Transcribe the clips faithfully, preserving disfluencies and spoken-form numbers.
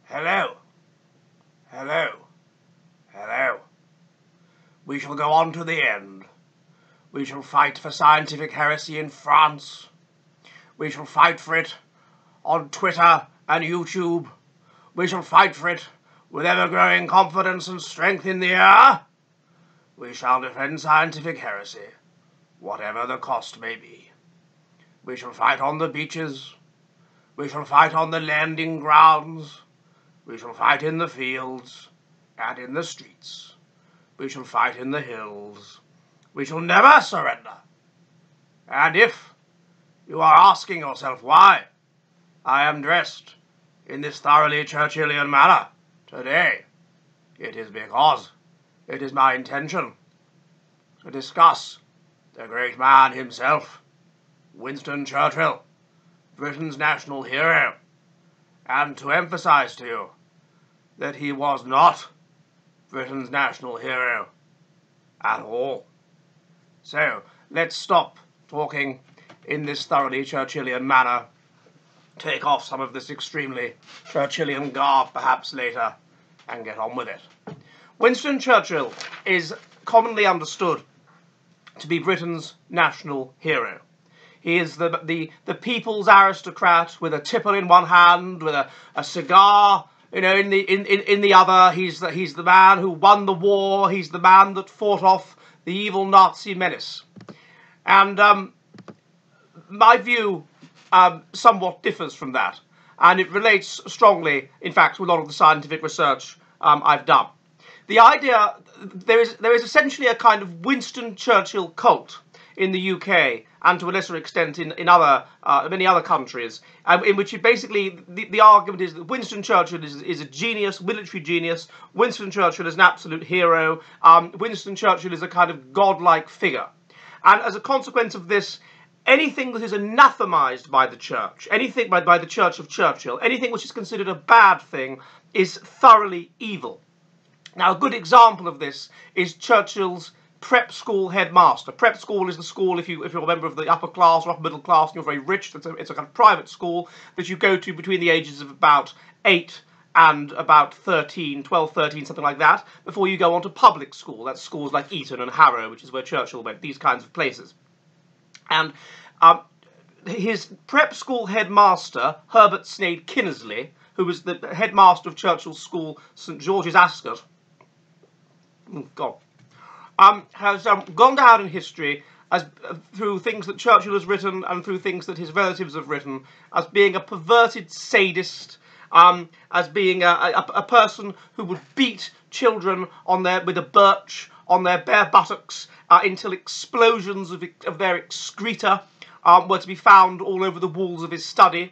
Hello. Hello. Hello. We shall go on to the end. We shall fight for scientific heresy in France. We shall fight for it on Twitter and YouTube. We shall fight for it with ever-growing confidence and strength in the air. We shall defend scientific heresy, whatever the cost may be. We shall fight on the beaches. We shall fight on the landing grounds. We shall fight in the fields and in the streets. We shall fight in the hills. We shall never surrender. And if you are asking yourself why I am dressed in this thoroughly Churchillian manner today, it is because it is my intention to discuss the great man himself, Winston Churchill, Britain's national hero, and to emphasize to you that he was not Britain's national hero at all. So, let's stop talking in this thoroughly Churchillian manner, take off some of this extremely Churchillian garb perhaps later, and get on with it. Winston Churchill is commonly understood to be Britain's national hero. He is the, the, the people's aristocrat with a tipple in one hand, with a, a cigar, you know, in the in, in, in the other. He's the, he's the man who won the war. He's the man that fought off the evil Nazi menace. And um, my view um, somewhat differs from that. And it relates strongly, in fact, to a lot of the scientific research um, I've done. The idea, there is, there is essentially a kind of Winston Churchill cult in the U K, and to a lesser extent in, in other, uh, many other countries, um, in which you basically, the, the argument is that Winston Churchill is, is a genius, military genius. Winston Churchill is an absolute hero. Um, Winston Churchill is a kind of godlike figure. And as a consequence of this, anything that is anathemized by the church, anything by, by the Church of Churchill, anything which is considered a bad thing, is thoroughly evil. Now, a good example of this is Churchill's prep school headmaster. Prep school is the school, if, you, if you're a member of the upper class or upper middle class and you're very rich, it's a, it's a kind of private school that you go to between the ages of about eight and about thirteen, twelve, thirteen, something like that, before you go on to public school. That's schools like Eton and Harrow, which is where Churchill went, these kinds of places. And um, his prep school headmaster, Herbert Sneyd Kinnersley, who was the headmaster of Churchill's school, St George's Ascot, oh God, um, has um, gone down in history as uh, through things that Churchill has written and through things that his relatives have written, as being a perverted sadist, um, as being a, a, a person who would beat children on their with a birch on their bare buttocks uh, until explosions of, of their excreta um, were to be found all over the walls of his study,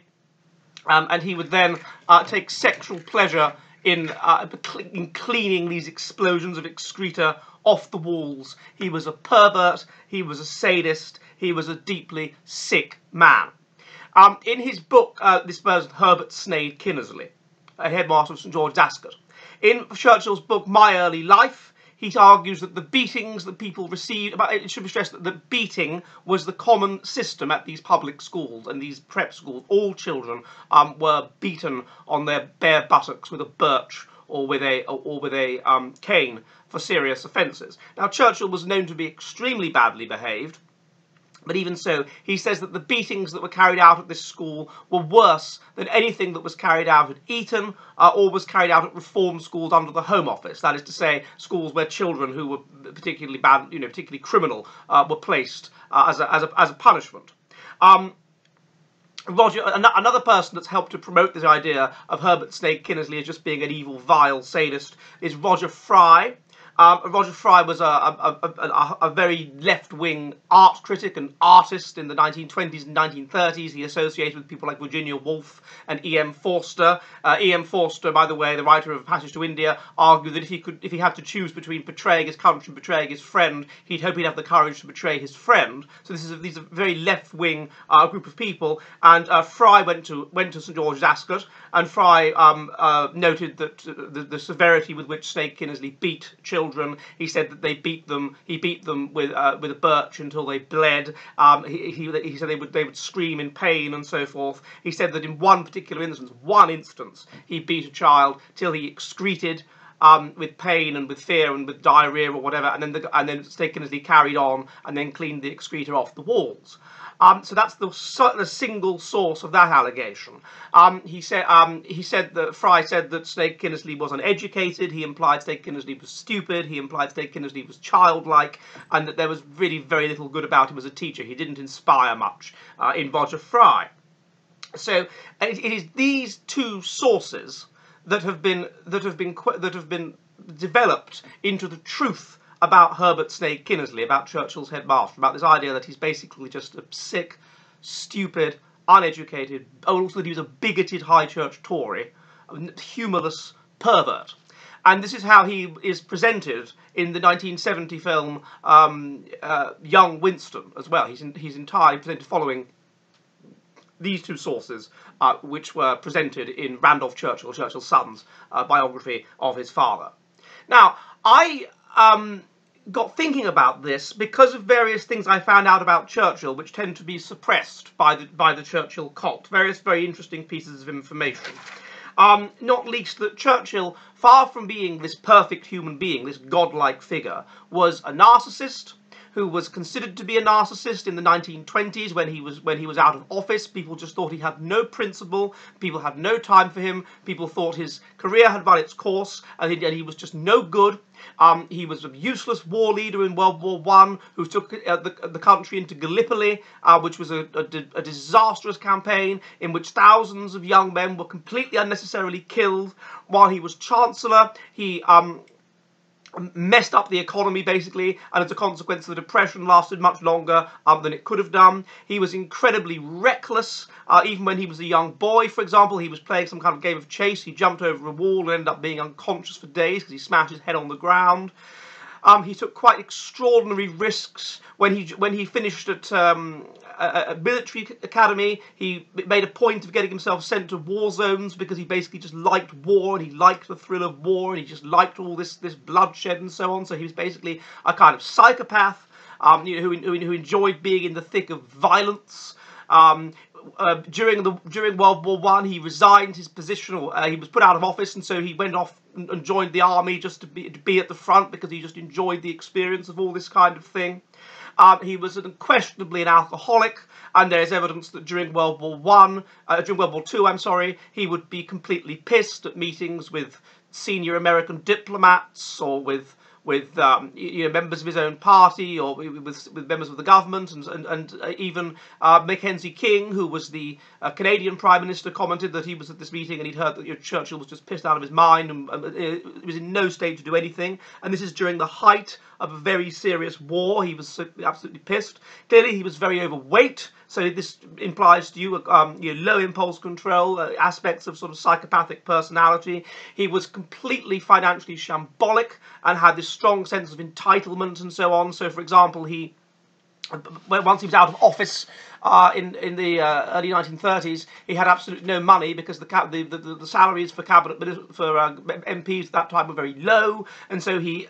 um, and he would then uh, take sexual pleasure in, uh, in cleaning these explosions of excreta off the walls. He was a pervert, he was a sadist, he was a deeply sick man. Um, in his book, uh, this person, Herbert Sneyd Kinnersley, a headmaster of St George's Ascot, in Churchill's book, My Early Life, he argues that the beatings that people received, but it should be stressed that the beating was the common system at these public schools and these prep schools. All children um, were beaten on their bare buttocks with a birch or with a or, or with a um, cane for serious offences. Now, Churchill was known to be extremely badly behaved, but even so, he says that the beatings that were carried out at this school were worse than anything that was carried out at Eton uh, or was carried out at reform schools under the Home Office. That is to say, schools where children who were particularly bad, you know, particularly criminal, uh, were placed uh, as, a, as, a, as a punishment. Um, Roger, another person that's helped to promote this idea of Herbert Sneyd Kinnersley as just being an evil, vile sadist is Roger Fry. Um, Roger Fry was a, a, a, a, a very left-wing art critic and artist in the nineteen twenties and nineteen thirties. He associated with people like Virginia Woolf and E M Forster. Uh, E M Forster, by the way, the writer of Passage to India, argued that if he could, if he had to choose between betraying his country and betraying his friend, he'd hope he'd have the courage to betray his friend. So this is a, these are a very left-wing uh, group of people. And uh, Fry went to went to St George's Ascot, and Fry um, uh, noted that uh, the, the severity with which Sneyd Kinnersley beat children children. He said that they beat them. He beat them with uh, with a birch until they bled. Um, he, he he said they would they would scream in pain and so forth. He said that in one particular instance, one instance, he beat a child till he excreted. Um, with pain and with fear and with diarrhea or whatever, and then the, and then it's taken as he carried on and then cleaned the excreta off the walls. Um, so that's the, the single source of that allegation. Um, he said um, he said that Fry said that Snake Kinnersley was uneducated. He implied Snake Kinnersley was stupid. He implied Snake Kinnersley was childlike, and that there was really very little good about him as a teacher. He didn't inspire much uh, in Roger Fry. So it, it is these two sources that have been that have been that have been developed into the truth about Herbert Snake Kinnersley, about Churchill's headmaster, about this idea that he's basically just a sick, stupid, uneducated, also that he was a bigoted high church Tory, a humorless pervert. And this is how he is presented in the nineteen seventy film um, uh, Young Winston as well. He's in, he's entirely presented following these two sources, uh, which were presented in Randolph Churchill, Churchill's son's uh, biography of his father. Now, I um, got thinking about this because of various things I found out about Churchill, which tend to be suppressed by the by the Churchill cult. Various very interesting pieces of information. Um, not least that Churchill, far from being this perfect human being, this godlike figure, was a narcissist, who was considered to be a narcissist in the nineteen twenties when he was when he was out of office. People just thought he had no principle. People had no time for him. People thought his career had run its course, and he, and he was just no good. Um, he was a useless war leader in World War One who took uh, the, the country into Gallipoli, uh, which was a, a, a disastrous campaign in which thousands of young men were completely unnecessarily killed. While he was Chancellor, he um, messed up the economy, basically, and as a consequence, the Depression lasted much longer um, than it could have done. He was incredibly reckless, uh, even when he was a young boy, for example. He was playing some kind of game of chase. He jumped over a wall and ended up being unconscious for days because he smashed his head on the ground. Um, he took quite extraordinary risks when he when he finished at um, a, a military academy. He made a point of getting himself sent to war zones because he basically just liked war, and he liked the thrill of war, and he just liked all this this bloodshed and so on. So he was basically a kind of psychopath, um, you know, who, who who enjoyed being in the thick of violence. Um, Uh, during the during World War One, he resigned his position, or uh, he was put out of office, and so he went off and, and joined the army just to be to be at the front because he just enjoyed the experience of all this kind of thing. Um, he was unquestionably an alcoholic, and there is evidence that during World War One, uh, during World War Two, I'm sorry, he would be completely pissed at meetings with senior American diplomats or with. with um, you know, members of his own party, or with, with members of the government, and, and, and uh, even uh, Mackenzie King, who was the uh, Canadian Prime Minister, commented that he was at this meeting and he'd heard that you know, Churchill was just pissed out of his mind and, and uh, was in no state to do anything. And this is during the height of a very serious war. He was absolutely pissed. Clearly, he was very overweight, so this implies to you, um, you know, low impulse control, uh, aspects of sort of psychopathic personality. He was completely financially shambolic and had this strong sense of entitlement and so on. So, for example, he, once he was out of office uh, in in the uh, early nineteen thirties, he had absolutely no money because the the the, the salaries for cabinet for uh, M Ps at that time were very low, and so he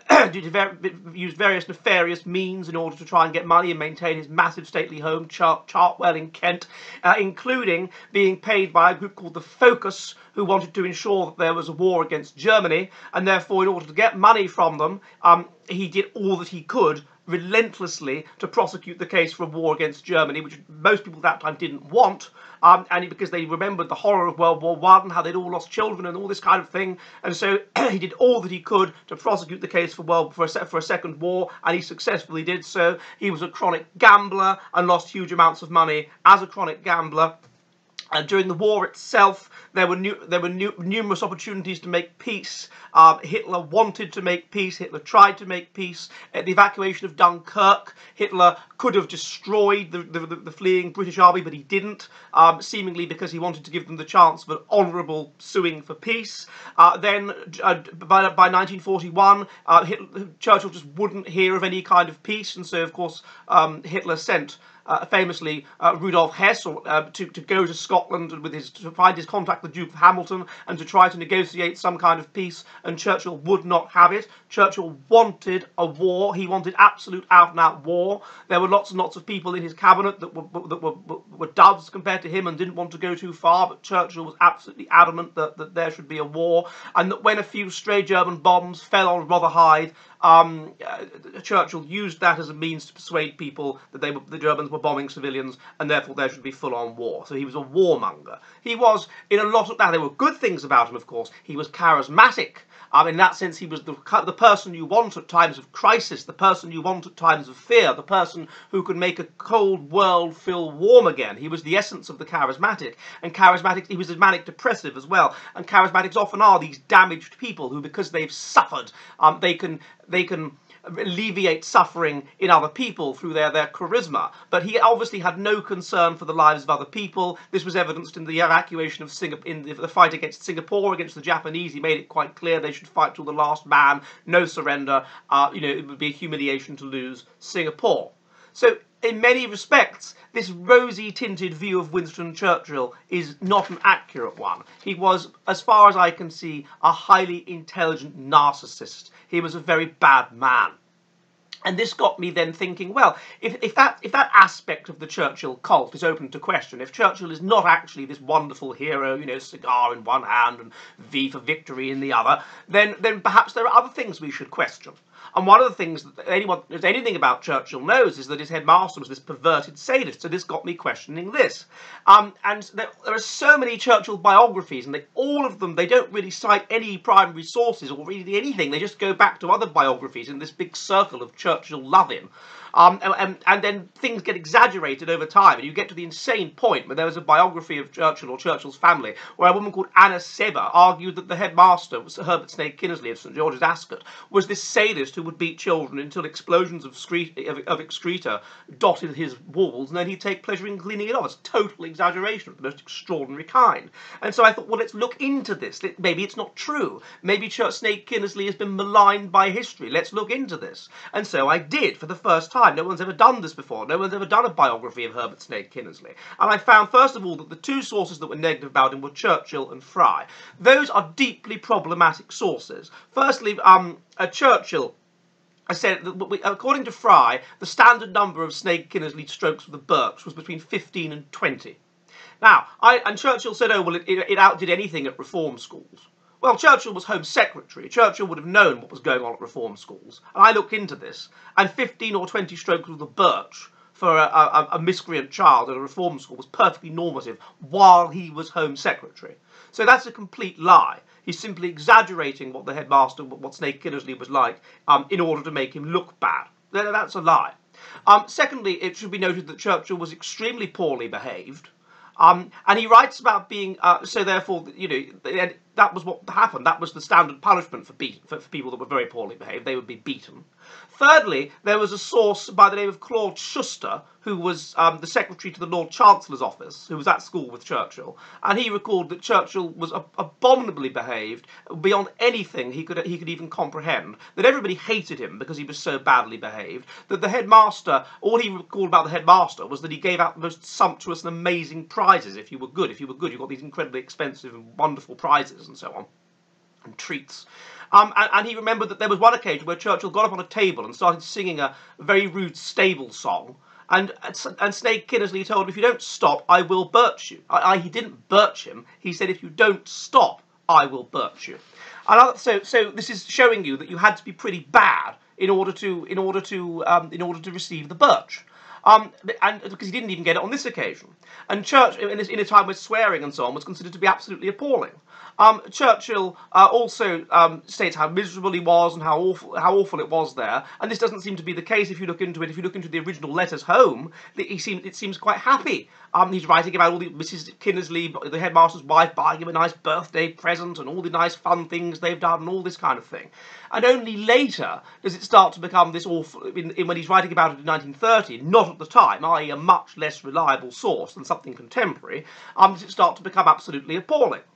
used various nefarious means in order to try and get money and maintain his massive stately home, Chart Chartwell in Kent, uh, including being paid by a group called the Focus, who wanted to ensure that there was a war against Germany, and therefore, in order to get money from them, um, he did all that he could relentlessly to prosecute the case for a war against Germany, which most people at that time didn't want, um, and because they remembered the horror of World War One, how they'd all lost children and all this kind of thing, and so he did all that he could to prosecute the case for world for a, for a second war, and he successfully did so. He was a chronic gambler and lost huge amounts of money as a chronic gambler. And during the war itself, there were new, there were new, numerous opportunities to make peace. Um, Hitler wanted to make peace. Hitler tried to make peace. At the evacuation of Dunkirk, Hitler could have destroyed the, the, the fleeing British army, but he didn't, um, seemingly because he wanted to give them the chance of an honourable suing for peace. Uh, then, uh, by, by nineteen forty-one, uh, Hitler, Churchill just wouldn't hear of any kind of peace, and so, of course, um, Hitler sent uh, famously uh, Rudolf Hess, or, uh, to, to go to Scotland with his, to find his contact, the Duke of Hamilton, and to try to negotiate some kind of peace, and Churchill would not have it. Churchill wanted a war. He wanted absolute out-and-out war. There were lots and lots of people in his cabinet that were, that were, were, were doves compared to him and didn't want to go too far, but Churchill was absolutely adamant that, that there should be a war, and that when a few stray German bombs fell on Rotherhithe, um, uh, Churchill used that as a means to persuade people that they were, the Germans were bombing civilians, and therefore there should be full-on war. So he was a warmonger. He was, in a lot of that, there were good things about him, of course. He was charismatic. Um, in that sense, he was the, the person you want at times of crisis, the person you want at times of fear, the person who could make a cold world feel warm again. He was the essence of the charismatic. And charismatic, he was a manic depressive as well. And charismatics often are these damaged people who, because they've suffered, um, they can they can alleviate suffering in other people through their, their charisma. But he obviously had no concern for the lives of other people. This was evidenced in the evacuation of Singapore, in the, the fight against Singapore, against the Japanese. He made it quite clear they should fight till the last man, no surrender. Uh, you know, it would be a humiliation to lose Singapore. So, in many respects, this rosy-tinted view of Winston Churchill is not an accurate one. He was, as far as I can see, a highly intelligent narcissist. He was a very bad man. And this got me then thinking, well, if, if, that, if that aspect of the Churchill cult is open to question, if Churchill is not actually this wonderful hero, you know, cigar in one hand and V for victory in the other, then, then perhaps there are other things we should question. And one of the things that anyone who knows anything about Churchill knows is that his headmaster was this perverted sadist. So this got me questioning this. Um, and there, there are so many Churchill biographies, and they, all of them, they don't really cite any primary sources or really anything. They just go back to other biographies in this big circle of Churchill loving. Um, and, and then things get exaggerated over time, and you get to the insane point where there was a biography of Churchill or Churchill's family where a woman called Anna Sebber argued that the headmaster, Herbert Snake Kinnersley of St George's Ascot, was this sadist who would beat children until explosions of, of, of excreta dotted his walls, and then he'd take pleasure in cleaning it off. It's total exaggeration of the most extraordinary kind. And so I thought, well, let's look into this. Maybe it's not true. Maybe Snake Kinnersley has been maligned by history. Let's look into this. And so I did for the first time. No one's ever done this before. No one's ever done a biography of Herbert Snake Kinnersley. And I found, first of all, that the two sources that were negative about him were Churchill and Fry. Those are deeply problematic sources. Firstly, um, uh, Churchill I said that, according to Fry, the standard number of Snake Kinnersley strokes with the Birch was between fifteen and twenty. Now, I, and Churchill said, oh, well, it, it outdid anything at reform schools. Well, Churchill was Home Secretary. Churchill would have known what was going on at reform schools. And I looked into this, and fifteen or twenty strokes with the Birch for a, a, a miscreant child at a reform school was perfectly normative while he was Home Secretary. So that's a complete lie. He's simply exaggerating what the headmaster, what Snake Kinnersley was like, um, in order to make him look bad. That's a lie. Um, secondly, it should be noted that Churchill was extremely poorly behaved. Um, and he writes about being, uh, so therefore, you know, that was what happened. That was the standard punishment for, beat, for, for people that were very poorly behaved. They would be beaten. Thirdly, there was a source by the name of Claude Schuster, who was um, the secretary to the Lord Chancellor's office, who was at school with Churchill, and he recalled that Churchill was ab abominably behaved, beyond anything he could he could even comprehend, that everybody hated him because he was so badly behaved, that the headmaster, all he recalled about the headmaster was that he gave out the most sumptuous and amazing prizes if you were good. If you were good, you got these incredibly expensive and wonderful prizes and so on, and treats. Um, and, and he remembered that there was one occasion where Churchill got up on a table and started singing a very rude stable song, and, and Snake Kinnersley told him, if you don't stop, I will birch you. I, I, he didn't birch him, he said, if you don't stop, I will birch you. And so, so this is showing you that you had to be pretty bad in order to, in order to, um, in order to receive the birch. Um, and because he didn't even get it on this occasion. And Church, in, this, in a time where swearing and so on was considered to be absolutely appalling. Um, Churchill uh, also um, states how miserable he was and how awful, how awful it was there. And this doesn't seem to be the case if you look into it. If you look into the original letters home, he seems, it seems quite happy. Um, he's writing about all the Missus Kinnersley, the headmaster's wife, buying him a nice birthday present and all the nice fun things they've done and all this kind of thing. And only later does it start to become this awful, in, in, when he's writing about it in nineteen thirty, not at the time, that is a much less reliable source than something contemporary, um, does it start to become absolutely appalling.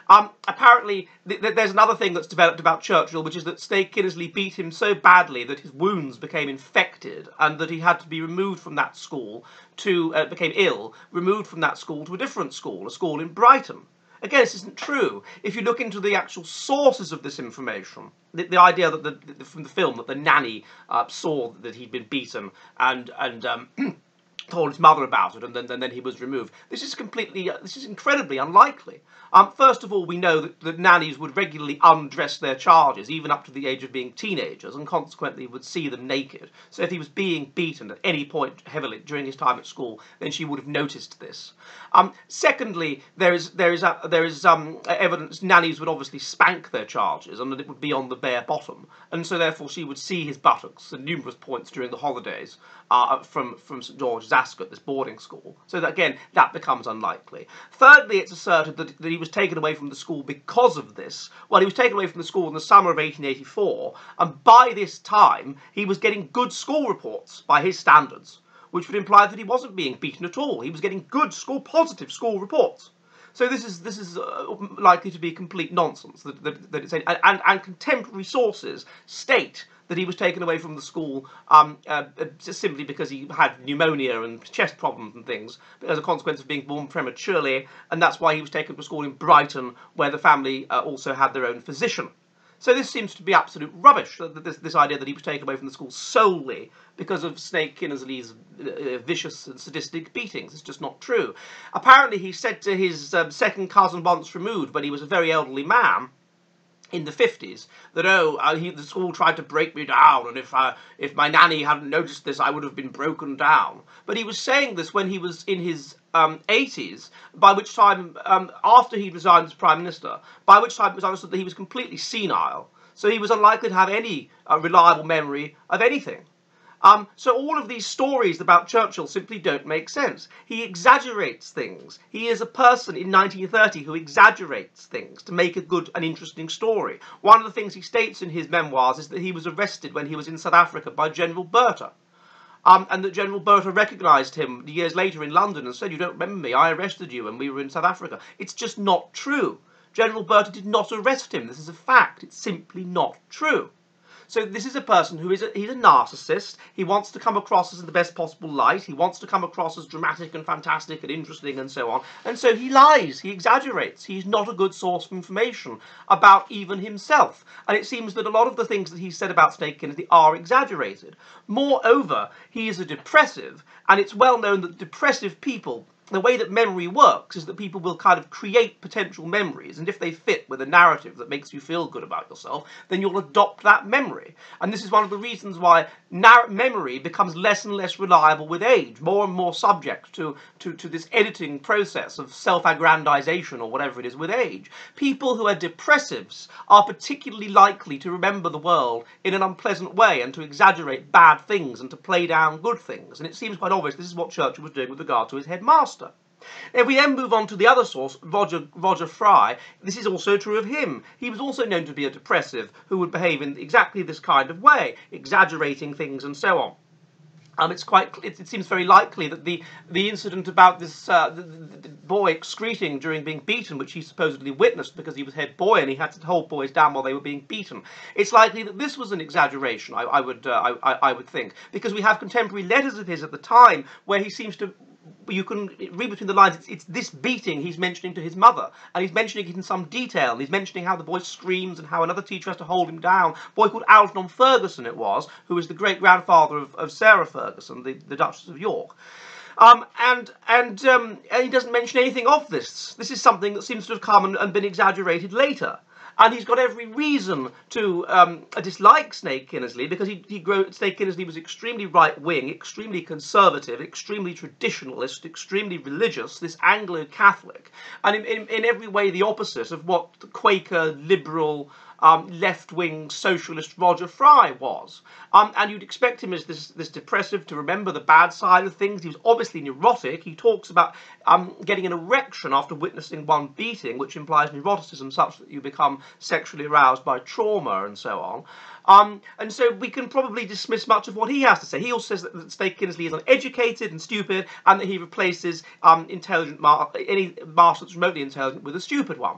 Um, apparently, th th there's another thing that's developed about Churchill, which is that Snake Kinnersley beat him so badly that his wounds became infected, and that he had to be removed from that school to, uh, became ill, removed from that school to a different school, a school in Brighton. Again, this isn't true. If you look into the actual sources of this information, the, the idea that the, the, from the film that the nanny uh, saw that he'd been beaten and and um, told his mother about it, and then, and then he was removed. This is completely, uh, this is incredibly unlikely. Um, first of all, we know that, that nannies would regularly undress their charges, even up to the age of being teenagers, and consequently would see them naked. So if he was being beaten at any point heavily during his time at school, then she would have noticed this. Um, secondly, there is there is uh, there is um, evidence nannies would obviously spank their charges, and that it would be on the bare bottom, and so therefore she would see his buttocks at numerous points during the holidays uh, from from St George's Ascot, this boarding school. So that, again, that becomes unlikely. Thirdly, it's asserted that, that he was taken away from the school because of this. Well, he was taken away from the school in the summer of eighteen eighty-four, and by this time he was getting good school reports by his standards, which would imply that he wasn't being beaten at all. He was getting good school, positive school reports. So this is this is uh, likely to be complete nonsense. That, that, that it's a, and, and contemporary sources state that he was taken away from the school um, uh, just simply because he had pneumonia and chest problems and things as a consequence of being born prematurely, and that's why he was taken to school in Brighton, where the family uh, also had their own physician. So this seems to be absolute rubbish, this, this idea that he was taken away from the school solely because of Snake Kinnersley's uh, vicious and sadistic beatings. It's just not true. Apparently he said to his um, second cousin once removed, when he was a very elderly man, in the fifties, that, oh, uh, he, the school tried to break me down, and if uh, if my nanny hadn't noticed this, I would have been broken down. But he was saying this when he was in his um, eighties, by which time, um, after he resigned as Prime Minister, by which time it was understood that he was completely senile, so he was unlikely to have any uh, reliable memory of anything. Um, so all of these stories about Churchill simply don't make sense. He exaggerates things. He is a person in nineteen thirty who exaggerates things to make a good and interesting story. One of the things he states in his memoirs is that he was arrested when he was in South Africa by General Botha. Um, and that General Botha recognised him years later in London and said, "You don't remember me, I arrested you when we were in South Africa." It's just not true. General Botha did not arrest him. This is a fact. It's simply not true. So this is a person who is a, he's a narcissist. He wants to come across as in the best possible light. He wants to come across as dramatic and fantastic and interesting and so on. And so he lies. He exaggerates. He's not a good source of information about even himself. And it seems that a lot of the things that he said about Snake Kinnersley are exaggerated. Moreover, he is a depressive, and it's well known that depressive people, the way that memory works is that people will kind of create potential memories, and if they fit with a narrative that makes you feel good about yourself, then you'll adopt that memory. And this is one of the reasons why memory becomes less and less reliable with age, more and more subject to, to, to this editing process of self-aggrandization or whatever it is with age. People who are depressives are particularly likely to remember the world in an unpleasant way and to exaggerate bad things and to play down good things. And it seems quite obvious this is what Churchill was doing with regard to his headmaster. If we then move on to the other source, Roger, Roger Fry, this is also true of him. He was also known to be a depressive who would behave in exactly this kind of way, exaggerating things and so on. Um, it's quite. It, it seems very likely that the the incident about this uh, the, the boy excreting during being beaten, which he supposedly witnessed because he was head boy and he had to hold boys down while they were being beaten. It's likely that this was an exaggeration. I, I would uh, I, I would think, because we have contemporary letters of his at the time where he seems to. You can read between the lines, it's, it's this beating he's mentioning to his mother, and he's mentioning it in some detail, and he's mentioning how the boy screams and how another teacher has to hold him down. A boy called Algernon Ferguson it was, who was the great-grandfather of, of Sarah Ferguson, the, the Duchess of York. Um, and and, um, and he doesn't mention anything of this. This is something that seems to have come and, and been exaggerated later. And he's got every reason to um, dislike Snake Kinnersley because he, he grew, Snake Kinnersley was extremely right-wing, extremely conservative, extremely traditionalist, extremely religious, this Anglo-Catholic, and in, in, in every way the opposite of what the Quaker, liberal, um, left-wing socialist Roger Fry was. Um, and you'd expect him as this, this depressive to remember the bad side of things. He was obviously neurotic. He talks about um, getting an erection after witnessing one beating, which implies neuroticism such that you become sexually aroused by trauma and so on. Um, and so we can probably dismiss much of what he has to say. He also says that, that Snake Kinnersley is uneducated and stupid, and that he replaces um, intelligent mar any marshal that's remotely intelligent with a stupid one.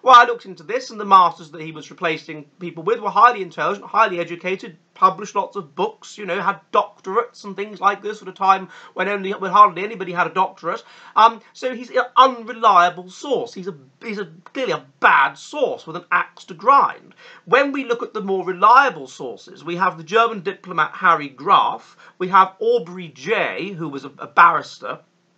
Well, I looked into this, and the masters that he was replacing people with were highly intelligent, highly educated, published lots of books, you know, had doctorates and things like this at a time when only when hardly anybody had a doctorate. Um, so he's an unreliable source. He's a he's a clearly a bad source with an axe to grind. When we look at the more reliable sources, we have the German diplomat Harry Graf, we have Aubrey Jay, who was a, a barrister,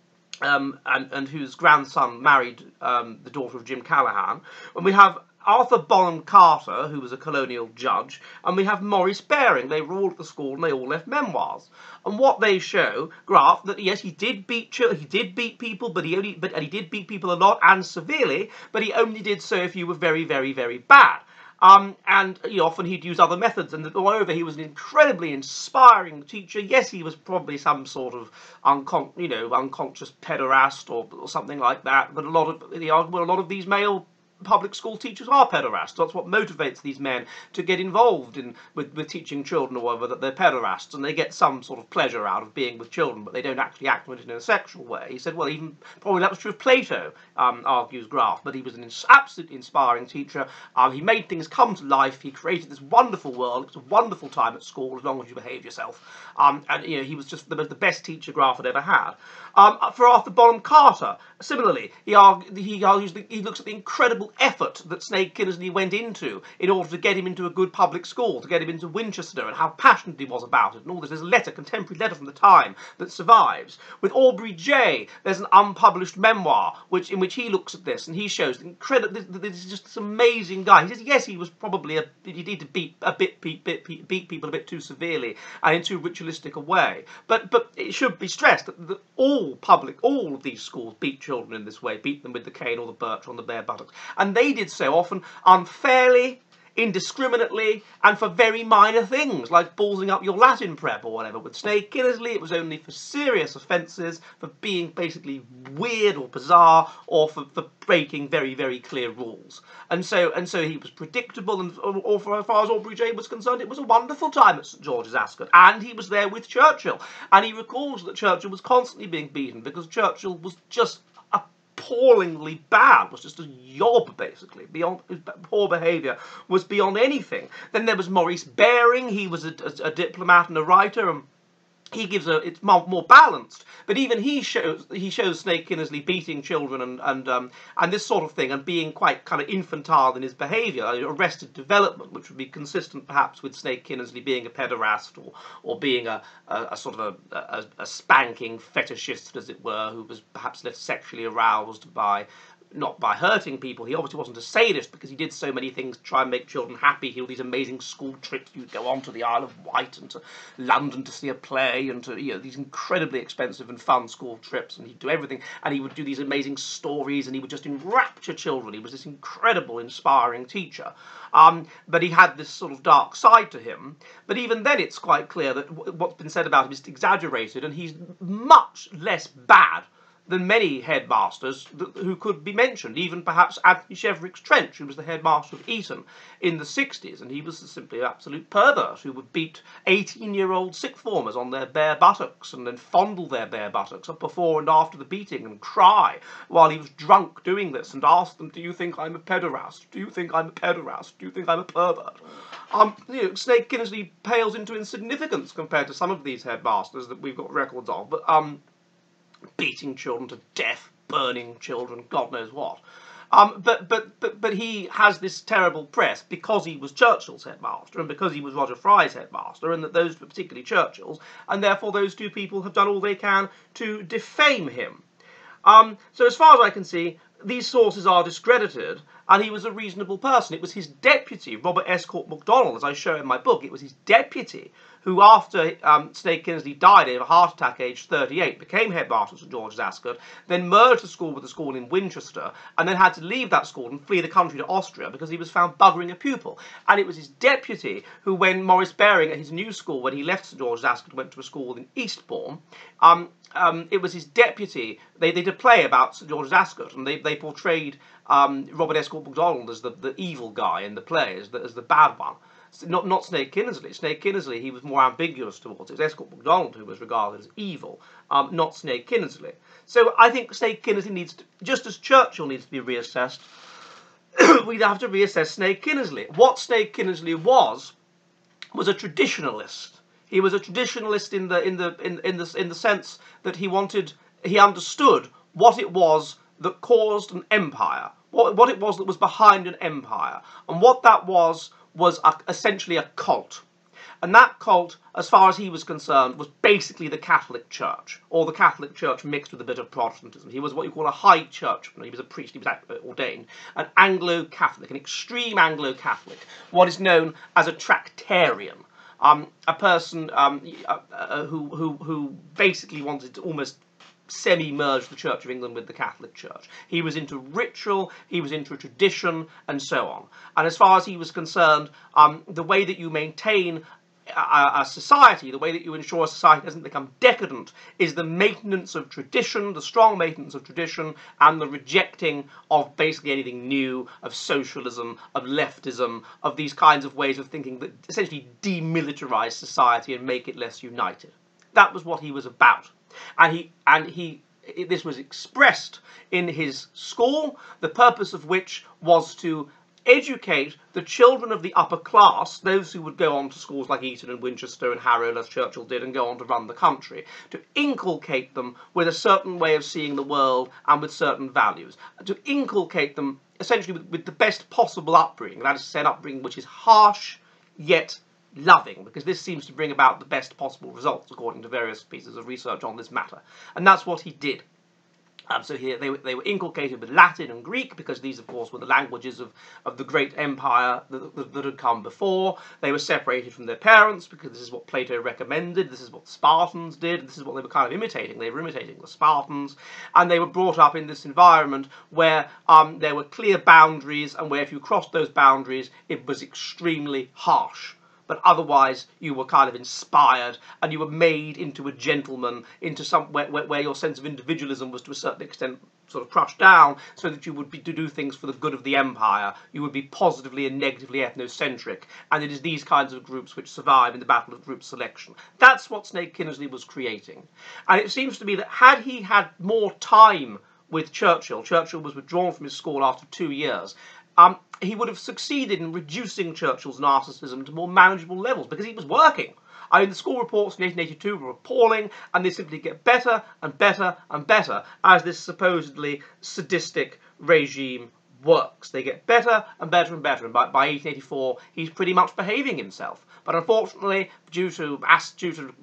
Um, and, and whose grandson married um, the daughter of Jim Callaghan. And we have Arthur Bonham Carter, who was a colonial judge, and we have Maurice Baring. They were all at the school, and they all left memoirs. And what they show, Graf, that yes, he did beat he did beat people, but he only but and he did beat people a lot and severely, but he only did so if you were very, very, very bad. Um, and you know, often he'd use other methods, and moreover, he was an incredibly inspiring teacher. Yes, he was probably some sort of uncon you know, unconscious pederast or, or something like that. But a lot of the argument, a lot of these male public school teachers are pederasts. That's what motivates these men to get involved in with, with teaching children or whatever, that they're pederasts, and they get some sort of pleasure out of being with children, but they don't actually act on it in a sexual way. He said, well, even probably that was true of Plato, um, argues Graf, but he was an ins absolutely inspiring teacher. Um, he made things come to life. He created this wonderful world. It was a wonderful time at school as long as you behave yourself. Um, and you know, he was just the, the best teacher Graf had ever had. Um, for Arthur Bonham Carter, similarly, he, argue, he argues that he looks at the incredible effort that Snake Kinnersley went into in order to get him into a good public school, to get him into Winchester, and how passionate he was about it, and all this. There's a letter, contemporary letter from the time that survives. With Aubrey Jay, there's an unpublished memoir which in which he looks at this, and he shows the incredible. This is just this amazing guy. He says, yes, he was probably a. He need to beat a bit, beat, beat, beat people a bit too severely and in too ritualistic a way. But but it should be stressed that, that all public, all of these schools beat children in this way, beat them with the cane or the birch on the bare buttocks. And they did so often unfairly, indiscriminately, and for very minor things, like ballsing up your Latin prep or whatever. With Snake Kinnersley, it was only for serious offences, for being basically weird or bizarre, or for, for breaking very, very clear rules. And so and so he was predictable, and or for as far as Aubrey Jay was concerned, it was a wonderful time at St George's Ascot. And he was there with Churchill. And he recalls that Churchill was constantly being beaten because Churchill was just appallingly bad, was just a yob, basically. Beyond his poor behaviour was beyond anything. Then there was Maurice Baring. He was a, a, a diplomat and a writer, and he gives a it's more, more balanced, but even he shows he shows Snake Kinnersley beating children and and um and this sort of thing, and being quite kind of infantile in his behaviour, arrested development, which would be consistent perhaps with Snake Kinnersley being a pederast or or being a a, a sort of a, a a spanking fetishist, as it were, who was perhaps less sexually aroused by. Not by hurting people. He obviously wasn't a sadist because he did so many things to try and make children happy. He had all these amazing school trips. You'd go on to the Isle of Wight and to London to see a play, and to, you know, these incredibly expensive and fun school trips, and he'd do everything, and he would do these amazing stories, and he would just enrapture children. He was this incredible, inspiring teacher. Um, but he had this sort of dark side to him. But even then it's quite clear that what's been said about him is exaggerated, and he's much less bad than many headmasters who could be mentioned, even perhaps Anthony Sheverix Trench, who was the headmaster of Eton in the sixties, and he was simply an absolute pervert who would beat eighteen-year-old sixth formers on their bare buttocks and then fondle their bare buttocks before and after the beating and cry while he was drunk doing this and ask them, do you think I'm a pederast? Do you think I'm a pederast? Do you think I'm a pervert? Um, you know, Snake Kinnersley pales into insignificance compared to some of these headmasters that we've got records of, but um, beating children to death, burning children, God knows what. Um, but, but, but, but he has this terrible press because he was Churchill's headmaster and because he was Roger Fry's headmaster, and that those were particularly Churchill's, and therefore those two people have done all they can to defame him. Um, so as far as I can see, these sources are discredited, and he was a reasonable person. It was his deputy, Robert Escourt MacDonald, as I show in my book, it was his deputy who, after um, Snake Kinnersley died of a heart attack aged thirty-eight, became headmaster at St George's Ascot, then merged the school with the school in Winchester, and then had to leave that school and flee the country to Austria because he was found buggering a pupil. And it was his deputy who, when Maurice Baring at his new school, when he left St George's Ascot, went to a school in Eastbourne, um, um, it was his deputy, they, they did a play about St George's Ascot, and they, they portrayed um, Robert Escourt MacDonald as the, the evil guy in the play, as the, as the bad one. Not, not Snake Kinnersley. Snake Kinnersley, he was more ambiguous towards. It was Escourt MacDonald who was regarded as evil, um, not Snake Kinnersley. So I think Snake Kinnersley needs to, just as Churchill needs to be reassessed, we'd have to reassess Snake Kinnersley. What Snake Kinnersley was was a traditionalist. He was a traditionalist in the in the in in the in the sense that he wanted he understood what it was that caused an empire, what what it was that was behind an empire, and what that was was a, essentially a cult. And that cult, as far as he was concerned, was basically the Catholic Church, or the Catholic Church mixed with a bit of Protestantism. He was what you call a high churchman. He was a priest, he was ordained. An Anglo-Catholic, an extreme Anglo-Catholic, what is known as a Tractarian. Um, a person um, uh, uh, who, who, who basically wanted to almost semi-merge the Church of England with the Catholic Church. He was into ritual, he was into tradition, and so on. And as far as he was concerned, um, the way that you maintain A, a society, the way that you ensure a society doesn't become decadent, is the maintenance of tradition, the strong maintenance of tradition, and the rejecting of basically anything new, of socialism, of leftism, of these kinds of ways of thinking that essentially demilitarize society and make it less united. That was what he was about. And he, and he, this was expressed in his school, the purpose of which was to educate the children of the upper class, those who would go on to schools like Eton and Winchester and Harrow, as Churchill did, and go on to run the country, to inculcate them with a certain way of seeing the world and with certain values, to inculcate them essentially with, with the best possible upbringing, that is to say an upbringing which is harsh yet loving, because this seems to bring about the best possible results according to various pieces of research on this matter. And that's what he did. Um, so here they, they were inculcated with Latin and Greek, because these, of course, were the languages of, of the great empire that, that, that had come before. They were separated from their parents, because this is what Plato recommended, this is what the Spartans did, this is what they were kind of imitating. They were imitating the Spartans, and they were brought up in this environment where um, there were clear boundaries, and where if you crossed those boundaries, it was extremely harsh. But otherwise you were kind of inspired, and you were made into a gentleman, into some where, where, where your sense of individualism was to a certain extent sort of crushed down, so that you would be to do things for the good of the empire. You would be positively and negatively ethnocentric, and it is these kinds of groups which survive in the battle of group selection. That's what Snake Kinnersley was creating. And it seems to me that had he had more time with Churchill, Churchill was withdrawn from his school after two years, Um, he would have succeeded in reducing Churchill's narcissism to more manageable levels, because he was working. I mean, the school reports in eighteen eighty-two were appalling, and they simply get better and better and better as this supposedly sadistic regime works. They get better and better and better, and by, by eighteen eighty-four he's pretty much behaving himself. But unfortunately, due to due to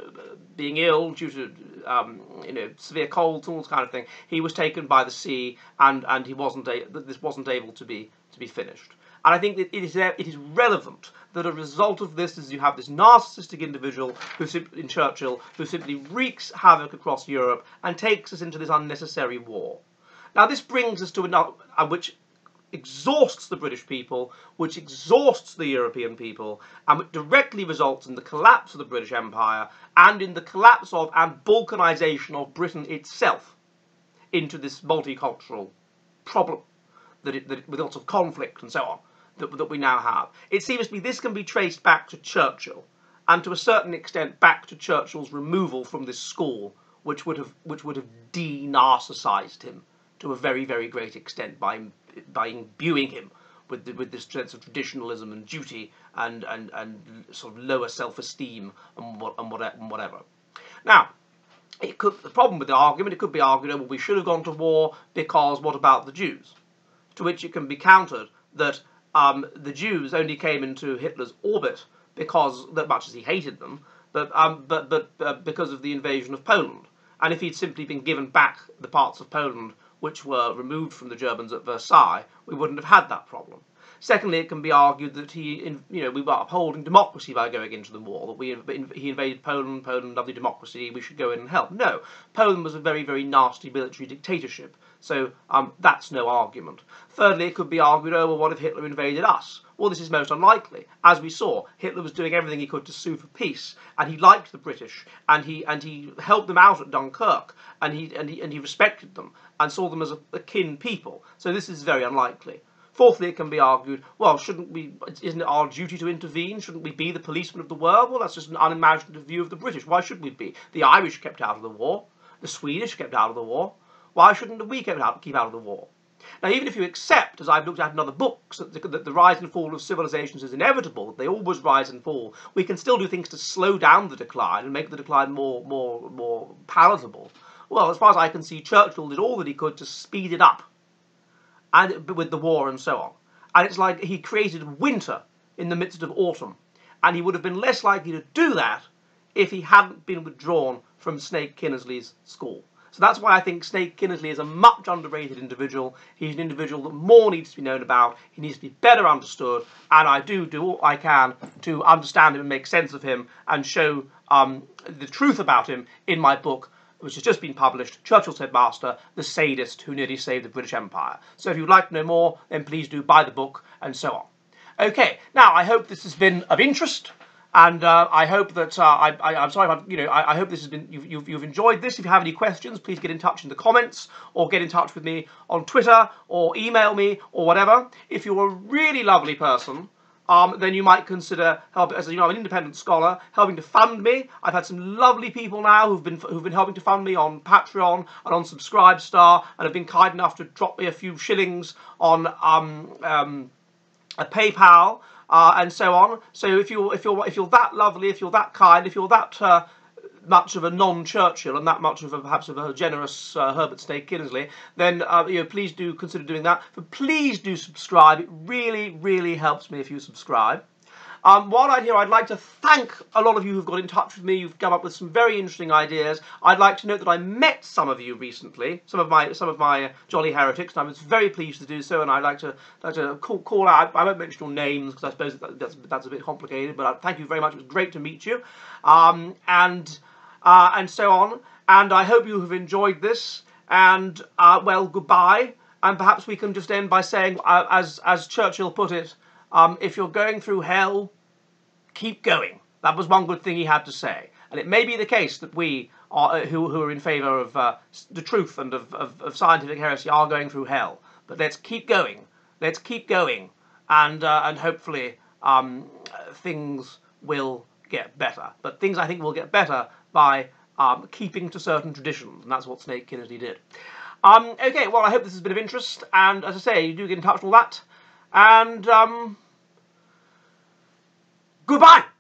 being ill, due to um, you know severe colds, all this kind of thing, he was taken by the sea, and and he wasn't a, this wasn't able to be to be finished. And I think that it is it is relevant that a result of this is you have this narcissistic individual who in Churchill who simply wreaks havoc across Europe and takes us into this unnecessary war. Now this brings us to another, uh, which exhausts the British people, which exhausts the European people, and which directly results in the collapse of the British Empire and in the collapse of and balkanisation of Britain itself into this multicultural problem that, it, that it, with lots of conflict and so on that, that we now have. It seems to me this can be traced back to Churchill, and to a certain extent back to Churchill's removal from this school, which would have which would have de-narcissised him to a very, very great extent by by imbuing him with the, with this sense of traditionalism and duty and and and sort of lower self-esteem and what and what and whatever. Now, it could the problem with the argument it could be argued, well, we should have gone to war because what about the Jews? To which it can be countered that um, the Jews only came into Hitler's orbit because, that much as he hated them, but um, but but uh, because of the invasion of Poland. And if he'd simply been given back the parts of Poland which were removed from the Germans at Versailles, we wouldn't have had that problem. Secondly, it can be argued that he, you know, we were upholding democracy by going into the war, that we, he invaded Poland, Poland, lovely democracy, we should go in and help. No, Poland was a very, very nasty military dictatorship, so um, that's no argument. Thirdly, it could be argued, oh, well, what if Hitler invaded us? Well, this is most unlikely. As we saw, Hitler was doing everything he could to sue for peace, and he liked the British, and he and he helped them out at Dunkirk, and he and he and he respected them, and saw them as a, a kin people. So this is very unlikely. Fourthly, it can be argued, well, shouldn't we, isn't it our duty to intervene? Shouldn't we be the policemen of the world? Well, that's just an unimaginative view of the British. Why should we be? The Irish kept out of the war. The Swedish kept out of the war. Why shouldn't we keep out, keep out of the war? Now, even if you accept, as I've looked at in other books, that the, that the rise and fall of civilizations is inevitable, they always rise and fall, we can still do things to slow down the decline and make the decline more, more, more palatable. Well, as far as I can see, Churchill did all that he could to speed it up, and with the war and so on. And it's like he created winter in the midst of autumn, and he would have been less likely to do that if he hadn't been withdrawn from Snake Kinnersley's school. So that's why I think Snake Kinnersley is a much underrated individual. He's an individual that more needs to be known about. He needs to be better understood, and I do do all I can to understand him and make sense of him and show um, the truth about him in my book, which has just been published, Churchill's Headmaster, the Sadist Who Nearly Saved the British Empire. So if you'd like to know more, then please do buy the book, and so on. Okay, now I hope this has been of interest. And uh, I hope that uh, I, I, I'm sorry, if I've, you know, I, I hope this has been you've, you've you've enjoyed this. If you have any questions, please get in touch in the comments, or get in touch with me on Twitter, or email me, or whatever. If you're a really lovely person, um, then you might consider help. As you know, I'm an independent scholar, helping to fund me. I've had some lovely people now who've been who've been helping to fund me on Patreon and on Subscribestar, and have been kind enough to drop me a few shillings on um, um, a PayPal. Uh, and so on. So if you're if you're if you're that lovely, if you're that kind, if you're that uh, much of a non-Churchill and that much of a perhaps of a generous uh, Herbert Snake Kinnersley, then uh, you know, please do consider doing that. But please do subscribe. It really really helps me if you subscribe. Um, while I'm here, I'd like to thank a lot of you who've got in touch with me. You've come up with some very interesting ideas. I'd like to note that I met some of you recently, some of my some of my uh, jolly heretics, and I was very pleased to do so. And I'd like to like to call, call out. I won't mention your names because I suppose that, that's that's a bit complicated. But I, thank you very much. It was great to meet you, um, and uh, and so on. And I hope you have enjoyed this. And uh, well, goodbye. And perhaps we can just end by saying, uh, as as Churchill put it. Um, if you're going through hell, keep going. That was one good thing he had to say. And it may be the case that we, are, uh, who, who are in favour of uh, the truth and of, of, of scientific heresy, are going through hell. But let's keep going. Let's keep going. And, uh, and hopefully um, things will get better. But things, I think, will get better by um, keeping to certain traditions. And that's what Snake Kinnersley did. Um, okay, well, I hope this has been of interest. And as I say, you do get in touch with all that. And, um, goodbye!